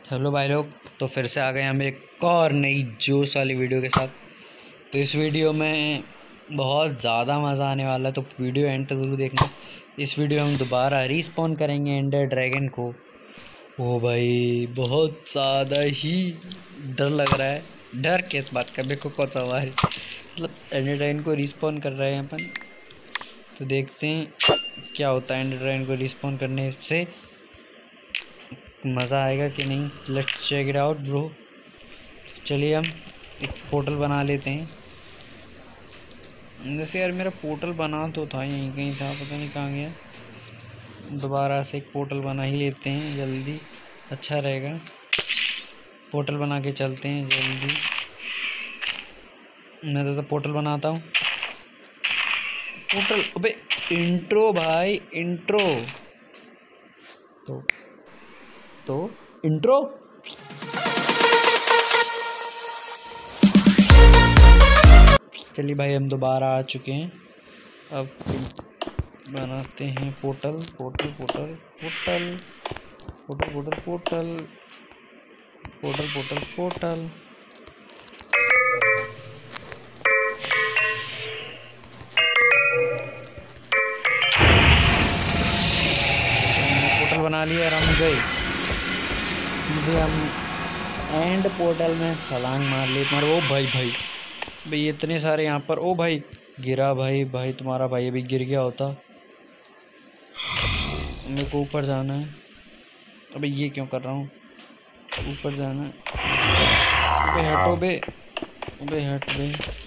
Hello भाई लोग। तो फिर से आ गए हम एक और नई जोश वाली वीडियो के साथ। तो इस वीडियो में बहुत ज़्यादा मज़ा आने वाला है, तो वीडियो एंड तक ज़रूर देखना। इस वीडियो में हम दोबारा रीस्पॉन करेंगे एंडर ड्रैगन को। ओ भाई, बहुत ज़्यादा ही डर लग रहा है। डर किस बात का, मेरे को कौन सा हमारे मतलब एंडर ड्रैगन को रिस्पॉन कर रहे हैं अपन। तो देखते हैं क्या होता है एंडर ड्रैगन को रिस्पॉन करने से, मज़ा आएगा कि नहीं। Let's check it out bro. चलिए हम एक पोर्टल बना लेते हैं। जैसे यार मेरा पोर्टल बना तो था, यहीं कहीं था, पता नहीं कहाँ गया। दोबारा से एक पोर्टल बना ही लेते हैं जल्दी, अच्छा रहेगा। पोर्टल बना के चलते हैं जल्दी। मैं तो पोर्टल बनाता हूँ। पोर्टल, अबे इंट्रो भाई, इंट्रो। तो इंट्रो। चलिए भाई, हम दोबारा आ चुके हैं। अब बनाते हैं portal portal portal portal portal portal portal portal portal portal. Portal बना लिया और हम गए सीधे। हम एंड पोर्टल में छलांग मार ली तुम्हारे। ओ भाई भाई भाई, इतने सारे यहाँ पर। ओ भाई गिरा भाई, भाई तुम्हारा भाई अभी गिर गया होता। मेरे को ऊपर जाना है। अबे ये क्यों कर रहा हूँ, ऊपर जाना है। अबे हटो बे, अबे हट बे।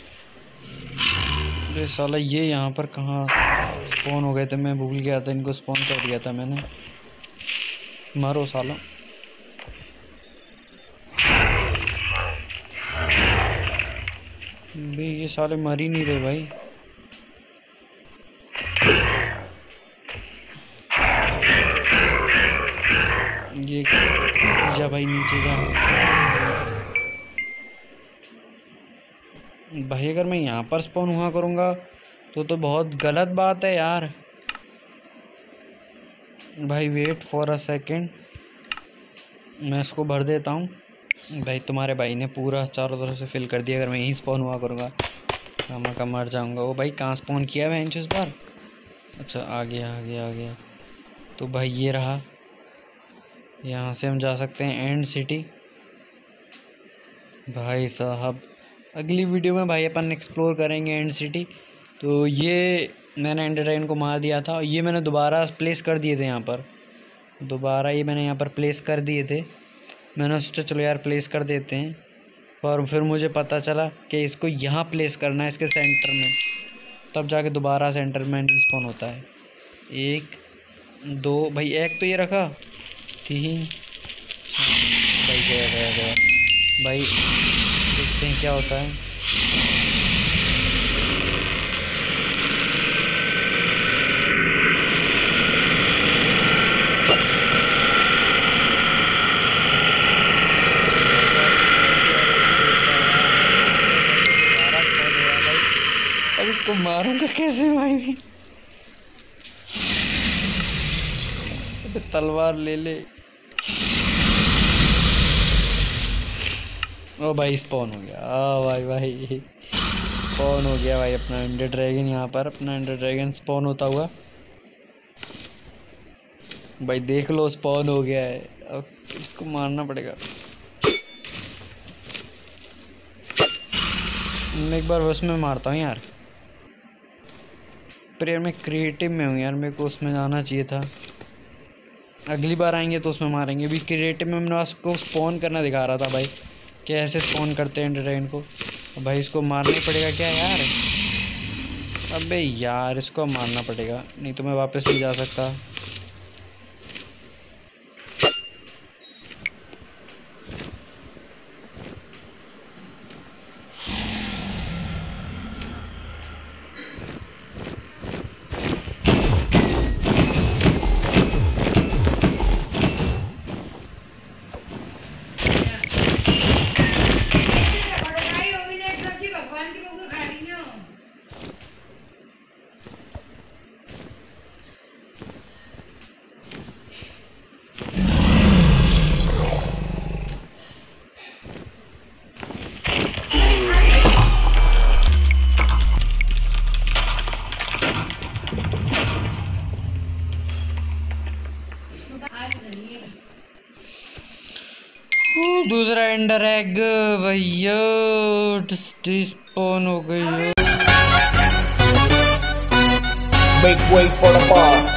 अबे साला ये यहाँ पर कहाँ स्पॉन हो गए थे, मैं भूल गया था इनको स्पॉन कर दिया था मैंने। मारो साला। बे ये साले मर ही नहीं रहे भाई। ये जा भाई, नीचे जा भाई। अगर मैं यहाँ पर स्पॉन हुआ करूँगा तो बहुत गलत बात है यार। भाई वेट फॉर अ सेकेंड, मैं इसको भर देता हूँ। भाई तुम्हारे भाई ने पूरा चारों तरफ से फिल कर दिया। अगर मैं यहीं स्पॉन हुआ करूँगा मैं कम मर जाऊँगा। वो भाई कहाँ स्पॉन किया है इस बार। अच्छा आ गया आ गया आ गया। तो भाई ये रहा, यहाँ से हम जा सकते हैं एंड सिटी। भाई साहब अगली वीडियो में भाई अपन एक्सप्लोर करेंगे एंड सिटी। तो ये मैंने एंडर ड्रैगन को मार दिया था, ये मैंने दोबारा प्लेस कर दिए थे यहाँ पर। दोबारा ये मैंने यहाँ पर प्लेस कर दिए थे। मैंने सोचा चलो यार प्लेस कर देते हैं, पर फिर मुझे पता चला कि इसको यहाँ प्लेस करना है, इसके सेंटर में, तब जाके दोबारा सेंटर में रिस्पॉन होता है। 1 2 भाई, एक तो ये रखा 3। भाई गया गया गया भाई। देखते हैं क्या होता है। अब इसको मारूंगा कैसे भाई। अबे तलवार ले ले। ओ भाई स्पॉन हो गया। भाई भाई स्पॉन हो गया भाई अपना एंडर ड्रैगन। यहाँ पर अपना एंडर ड्रैगन स्पॉन होता हुआ भाई देख लो, स्पॉन हो गया है। अब इसको मारना पड़ेगा। मैं एक बार उसमें मारता हूँ यार, पर यार मैं क्रिएटिव में हूँ यार, मेरे को उसमें जाना चाहिए था। अगली बार आएंगे तो उसमें मारेंगे। अभी क्रिएटिव में मैंने उसको स्पॉन करना दिखा रहा था भाई, कि ऐसे स्पॉन करते हैं एंडर ड्रैगन को। भाई इसको मारना ही पड़ेगा क्या यार। अबे यार इसको मारना पड़ेगा, नहीं तो मैं वापस नहीं जा सकता। दूसरा एंडर एग भैया स्पॉन हो गई है। Make way for the boss.